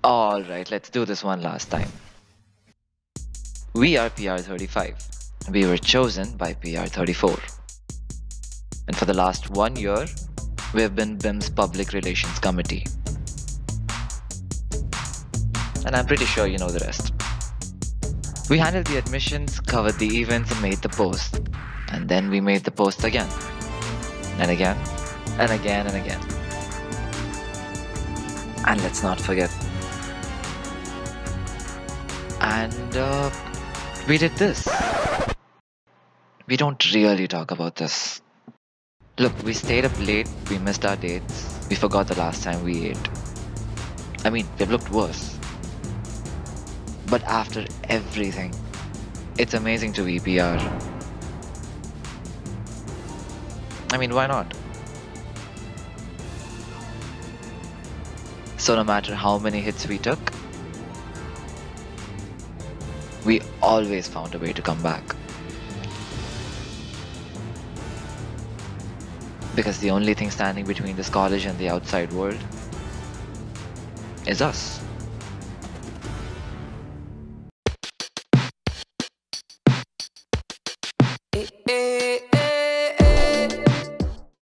Alright, let's do this one last time. We are PR35. We were chosen by PR34. And for the last 1 year, we have been BIM's Public Relations Committee. And I'm pretty sure you know the rest. We handled the admissions, covered the events, and made the post. And then we made the post again. And again. And again and again. And let's not forget. And we did this. We don't really talk about this. Look, we stayed up late, we missed our dates, we forgot the last time we ate. I mean, they've looked worse. But after everything, it's amazing to be PR. I mean, why not? So no matter how many hits we took, we always found a way to come back. Because the only thing standing between this college and the outside world is us.